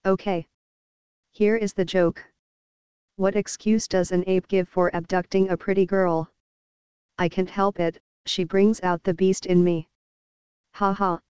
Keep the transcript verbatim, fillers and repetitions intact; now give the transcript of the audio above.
Okay. Here is the joke. What excuse does an ape give for abducting a pretty girl? I can't help it, she brings out the beast in me. Ha ha.